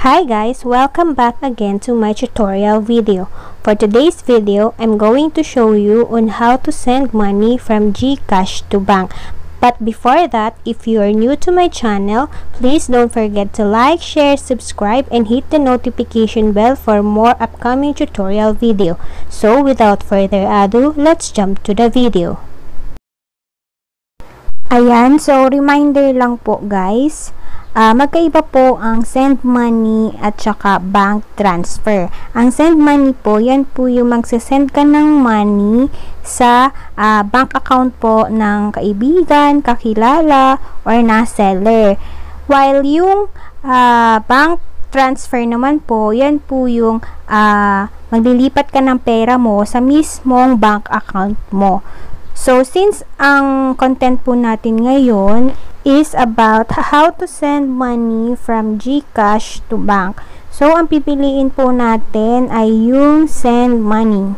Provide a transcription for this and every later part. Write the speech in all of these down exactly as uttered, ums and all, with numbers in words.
Hi guys, welcome back again to my tutorial video. For today's video, I'm going to show you on how to send money from GCash to bank. But before that, if you are new to my channel, please don't forget to like, share, subscribe, and hit the notification bell for more upcoming tutorial video. So without further ado, let's jump to the video. Ayan, so reminder lang po guys. Uh, magkaiba po ang send money at saka bank transfer. Ang send money po, yan po yung magsasend ka ng money sa uh, bank account po ng kaibigan, kakilala, or na seller. While yung uh, bank transfer naman po, yan po yung uh, maglilipat ka ng pera mo sa mismong bank account mo. So, since ang content po natin ngayon is about how to send money from GCash to bank. So, ang pipiliin po natin ay yung send money.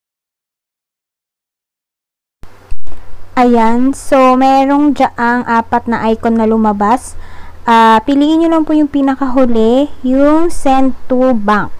Ayan. So, merong dyaang apat na icon na lumabas. Uh, piliin nyo lang po yung pinakahuli, yung send to bank.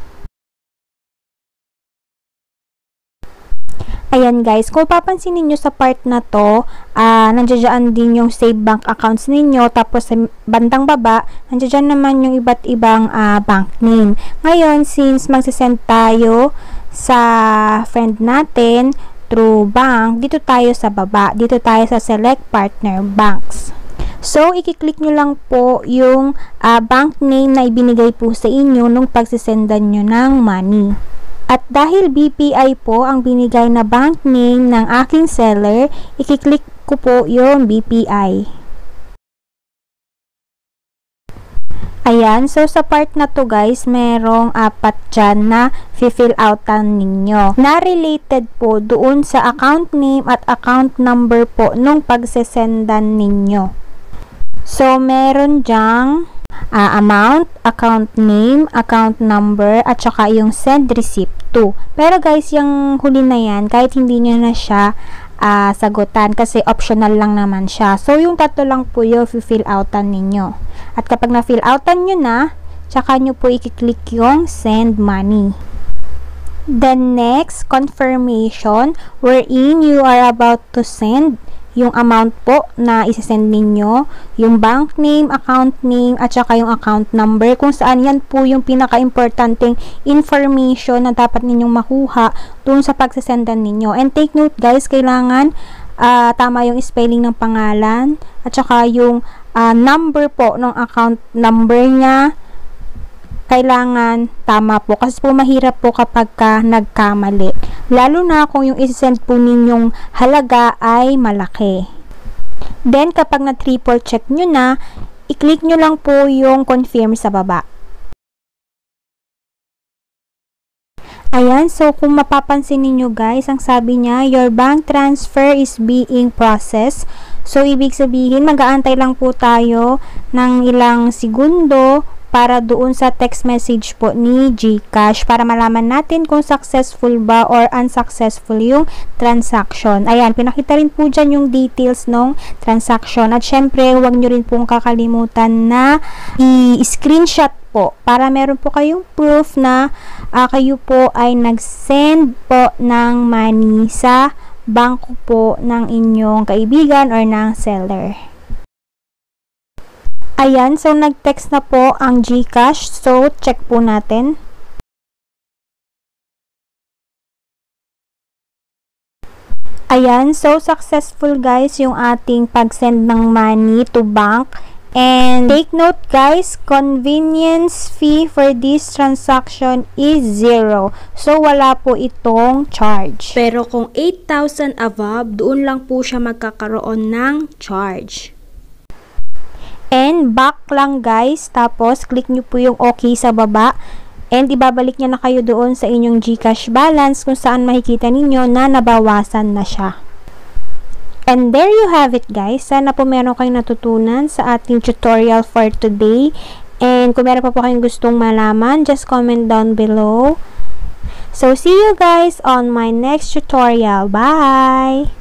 Ayan guys, kung papansinin niyo sa part na to, uh, nandiyan din yung save bank accounts ninyo, tapos sa bandang baba, nandiyan naman yung iba't ibang uh, bank name. Ngayon, since magsisend tayo sa friend natin through bank, dito tayo sa baba, dito tayo sa select partner banks. So, i-click nyo lang po yung uh, bank name na ibinigay po sa inyo nung pagsisendan nyo ng money. At dahil B P I po ang binigay na bank name ng aking seller, i-click ko po yung B P I. Ayan, so sa part na to guys, merong apat dyan na fill outan ninyo. Na related po doon sa account name at account number po nung pagsesendan ninyo. So, meron dyang uh, amount, account name, account number, at saka yung send receipt to. Pero guys, yung huli na yan, kahit hindi nyo na siya uh, sagutan kasi optional lang naman siya. So, yung tatlo lang po yung fill outan ninyo. At kapag na-fill outan nyo na, tsaka nyo po i-click yung send money. Then next, confirmation wherein you are about to send yung amount po na isesend ninyo, yung bank name, account name, at saka yung account number, kung saan yan po yung pinaka-importanting information na dapat ninyong makuha dun sa pagsesendan ninyo. And take note guys, kailangan uh, tama yung spelling ng pangalan, at saka yung uh, number po ng account number niya, kailangan tama po kasi po mahirap po kapag ka nagkamali, lalo na kung yung isesend po ninyong halaga ay malaki. Then kapag na triple check nyo na, i-click nyo lang po yung confirm sa baba. Ayan, so kung mapapansin niyo guys, ang sabi niya, your bank transfer is being processed. So ibig sabihin, mag-aantay lang po tayo ng ilang segundo para doon sa text message po ni GCash para malaman natin kung successful ba or unsuccessful yung transaction. Ayan, pinakita rin po dyan yung details ng transaction. At syempre, huwag nyo rin pong kakalimutan na i-screenshot po para meron po kayong proof na uh, kayo po ay nag-send po ng money sa bangko po ng inyong kaibigan or ng seller. Ayan, so nag-text na po ang GCash. So, check po natin. Ayan, so successful guys yung ating pag-send ng money to bank. And take note guys, convenience fee for this transaction is zero. So, wala po itong charge. Pero kung eight thousand above, doon lang po siya magkakaroon ng charge. And back lang guys, tapos click nyo po yung okay sa baba and ibabalik niya na kayo doon sa inyong GCash balance kung saan makikita ninyo na nabawasan na siya. And there you have it guys. Sana po meron kayong natutunan sa ating tutorial for today. And kung meron pa po kayong gustong malaman, just comment down below. So see you guys on my next tutorial. Bye!